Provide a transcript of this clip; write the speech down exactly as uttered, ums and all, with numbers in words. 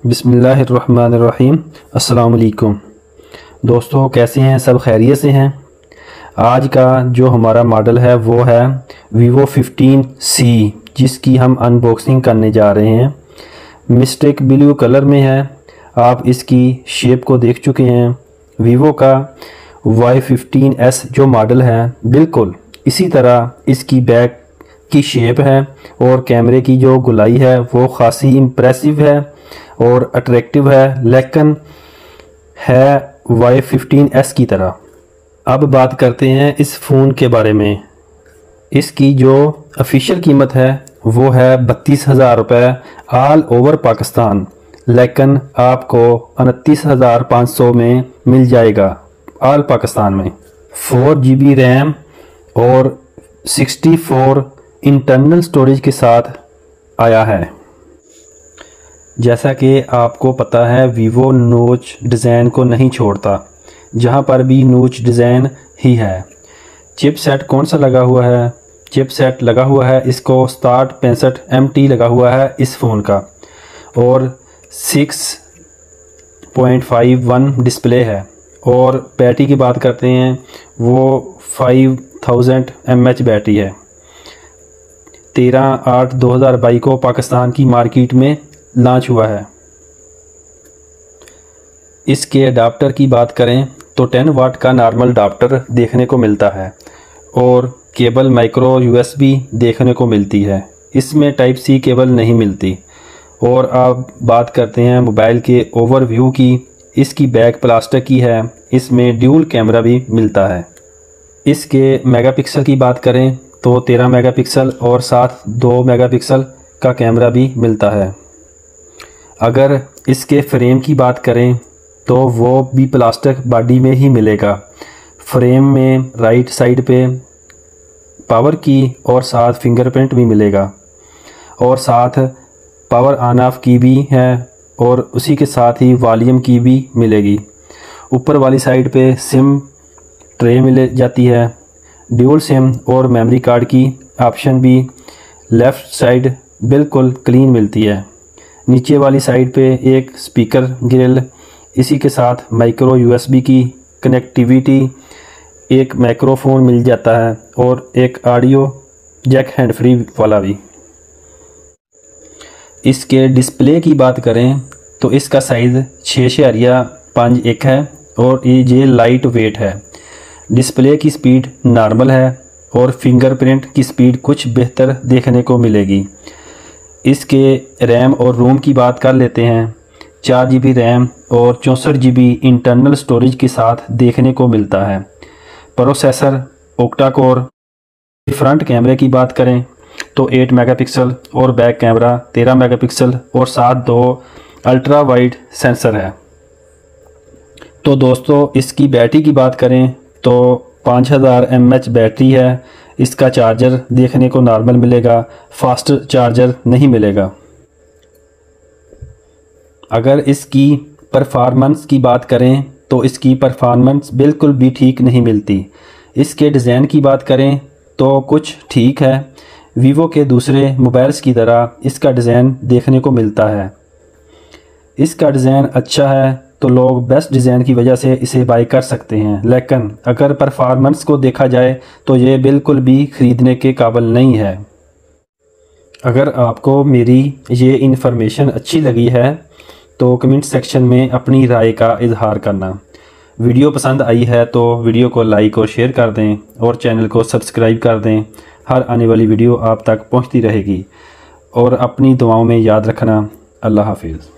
बिस्मिल्लाहिर्रहमानिर्रहीम। अस्सलाम वालेकुम दोस्तों, कैसे हैं सब? खैरियत से हैं। आज का जो हमारा मॉडल है वो है वीवो फिफ्टीन सी, जिसकी हम अनबॉक्सिंग करने जा रहे हैं। मिस्टिक ब्लू कलर में है। आप इसकी शेप को देख चुके हैं। वीवो का वाई फिफ्टीन एस जो मॉडल है बिल्कुल इसी तरह इसकी बैक की शेप है और कैमरे की जो गुलाई है वो खासी इम्प्रेसिव है और अट्रैक्टिव है, लेकिन है वाई फिफ्टीन एस की तरह। अब बात करते हैं इस फ़ोन के बारे में। इसकी जो ऑफिशियल कीमत है वो है बत्तीस हज़ार रुपये ऑल ओवर पाकिस्तान, लेकिन आपको उनतीस हज़ार पाँच सौ में मिल जाएगा ऑल पाकिस्तान में। फोर जी बी रैम और सिक्सटी फोर इंटरनल स्टोरेज के साथ आया है। जैसा कि आपको पता है वीवो नोच डिज़ाइन को नहीं छोड़ता, जहां पर भी नोच डिज़ाइन ही है। चिप सेट कौन सा लगा हुआ है? चिप सेट लगा हुआ है इसको साठ पैंसठ एम टी लगा हुआ है इस फ़ोन का, और six point five one display है। और बैटरी की बात करते हैं वो five thousand M H battery है। तेरह आठ दो हज़ार बाईस को पाकिस्तान की मार्केट में लॉन्च हुआ है। इसके अडाप्टर की बात करें तो टेन वाट का नॉर्मल अडाप्टर देखने को मिलता है और केबल माइक्रो यूएसबी देखने को मिलती है। इसमें टाइप सी केबल नहीं मिलती। और आप बात करते हैं मोबाइल के ओवरव्यू की। इसकी बैक प्लास्टिक की है। इसमें ड्यूल कैमरा भी मिलता है। इसके मेगापिक्सल की बात करें तो तेरह मेगापिक्सल और साथ दो मेगापिक्सल का कैमरा भी मिलता है। अगर इसके फ्रेम की बात करें तो वो भी प्लास्टिक बॉडी में ही मिलेगा। फ्रेम में राइट साइड पे पावर की और साथ फिंगरप्रिंट भी मिलेगा, और साथ पावर ऑन ऑफ की भी है, और उसी के साथ ही वॉल्यूम की भी मिलेगी। ऊपर वाली साइड पे सिम ट्रे मिल जाती है। ड्यूल सिम और मेमोरी कार्ड की ऑप्शन भी लेफ़्ट साइड बिल्कुल क्लीन मिलती है। नीचे वाली साइड पे एक स्पीकर ग्रिल, इसी के साथ माइक्रो यूएसबी की कनेक्टिविटी, एक माइक्रोफोन मिल जाता है और एक ऑडियो जैक हैंड फ्री वाला भी। इसके डिस्प्ले की बात करें तो इसका साइज़ छः शरिया पाँच एक है और ये लाइट वेट है। डिस्प्ले की स्पीड नॉर्मल है और फिंगरप्रिंट की स्पीड कुछ बेहतर देखने को मिलेगी। इसके रैम और रोम की बात कर लेते हैं। चार जी बी रैम और चौंसठ जी बी इंटरनल स्टोरेज के साथ देखने को मिलता है। Processor octa core. फ्रंट कैमरे की बात करें तो आठ मेगापिक्सल और बैक कैमरा तेरह मेगापिक्सल और साथ दो अल्ट्रा वाइड सेंसर है। तो दोस्तों, इसकी बैटरी की बात करें तो पाँच हज़ार एम एच बैटरी है। इसका चार्जर देखने को नॉर्मल मिलेगा, फास्ट चार्जर नहीं मिलेगा। अगर इसकी परफॉर्मेंस की बात करें तो इसकी परफॉर्मेंस बिल्कुल भी ठीक नहीं मिलती। इसके डिज़ाइन की बात करें तो कुछ ठीक है। वीवो के दूसरे मोबाइल्स की तरह इसका डिज़ाइन देखने को मिलता है। इसका डिज़ाइन अच्छा है तो लोग बेस्ट डिज़ाइन की वजह से इसे बाय कर सकते हैं, लेकिन अगर परफॉर्मेंस को देखा जाए तो ये बिल्कुल भी ख़रीदने के काबिल नहीं है। अगर आपको मेरी ये इन्फॉर्मेशन अच्छी लगी है तो कमेंट सेक्शन में अपनी राय का इजहार करना। वीडियो पसंद आई है तो वीडियो को लाइक और शेयर कर दें और चैनल को सब्सक्राइब कर दें। हर आने वाली वीडियो आप तक पहुंचती रहेगी। और अपनी दुआओं में याद रखना। अल्लाह हाफिज़।